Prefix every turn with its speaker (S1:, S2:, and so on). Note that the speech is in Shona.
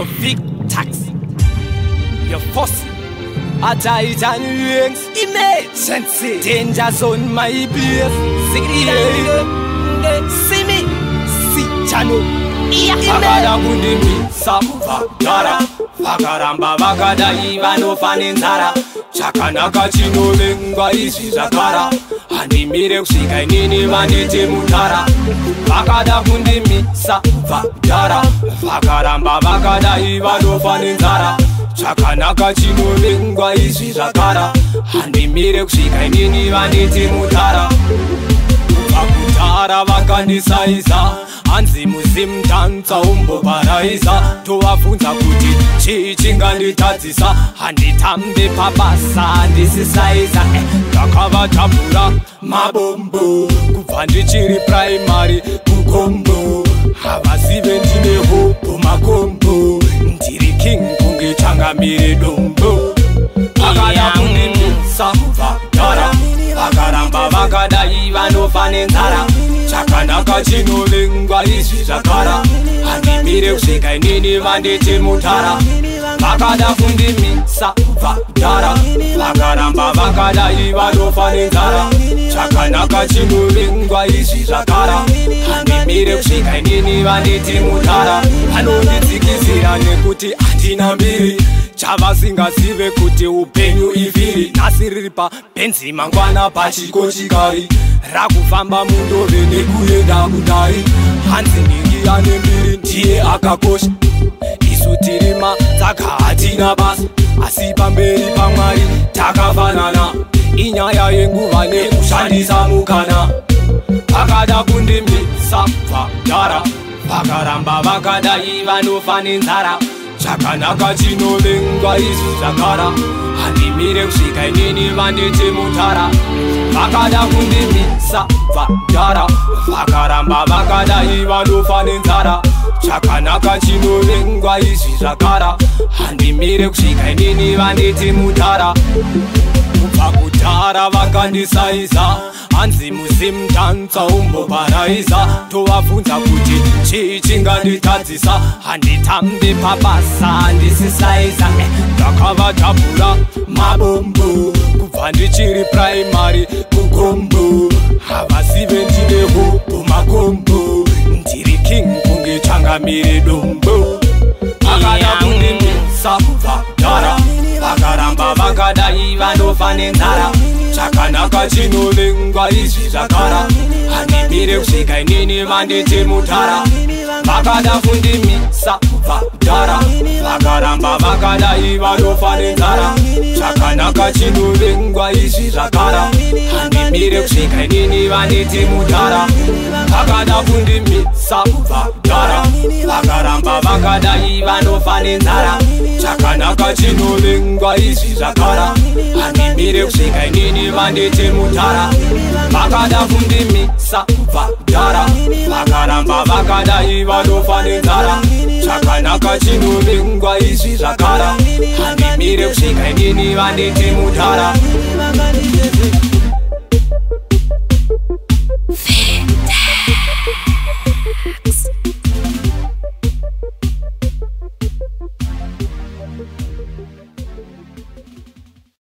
S1: Your big tax, your force, a titan wings, emergency, danger zone, my place. See me, see channel. Vakada kundimi samvagara, vakaramba vakada iva nofane nzara. Chakanaka chinovenga izvi zvakara, handimire kusvika inini vanditi mutara. Vakada kundimisa vagara, vakaramba vakada iva nofane nzara. Chakanaka chinovenga izvi zvakara, handimire kusvika inini vanditi mutara. Vakudhara vakandisaisa, hanzi muzimdanza umbobaraisa. Tovabvunza kuti chii chinganditadzisa, handitambe pabasa handisisaisa. Ndakavatambura mabombo kubva ndichiri primary kukombo. Havazive ndine hopo makombo, ndiri king kunge changamire dombo. Vakada kundimisa vagara, vakaramba vakada iva nofane nzara. Chakanaka chinovenga izvi zvakara, handimire kusvika inini vanditi mutara. Vakada kundimisa vagara, vakaramba vakada iva nofane nzara. Chakanaka chinovenga izvi zvakara, handimire kusvika inini vanditi mutara. Vanonditsikizira nekuti handina mbiri, chavasingazive kuti upenyu ivhiri. Nhasi riri pabenzi mangwana pachikochikari, rakufamba mundove nekuenda kudai. Hanzi ndingi ane mbiri ndiye akakosha, isu tirima saka hatina basa, asi pamberi paMwari takafanana. Inyaya yenguva nekushandisa mukana. Vakada kundimisa vagara, vakaramba vakada iva nofane nzara. Chakanaka chinovenga izvi zvakara, handimire kusvika inini vanditi mutara. Vakada kundimisa vagara, vakaramba vakada iva nofane nzara. Chakanaka chinovenga izvi zvakara, handimire kusvika inini vanditi mutara. Kubva kudhara vakandisaisa, hanzi muzimdanza umbobaraisa. Tovabvunza kuti chii chinganditadzisa, handitambe pabasa handisisaisa. Ndakavatambura mabombo kubva ndichiri primary kukombo. Havazive ndine hopo makombo, ndiri king kunge changamire dombo. Vakada kundimisa vagara, vakaramba vakada iva nofane nzara. Chakanaka chinovenga izvi zvakara, handimire kusvika inini vanditi mutara. Vakada kundimisa vagara, vakaramba vakada iva nofane nzara. Chakanaka chinovenga izvi zvakara, handimire kusvika inini vanditi mutara. Vakada kundimisa vagara, vakaramba vakada iva nofane nzara. Chakanaka chinovenga izvi zvakara, handimire kusvika inini vanditi mutara. Vakada kundimisa vagara, vakaramba vakada iva nofane nzara. Chakanaka chinovenga izvi zvakara, handimire kusvika inini vanditi mutara.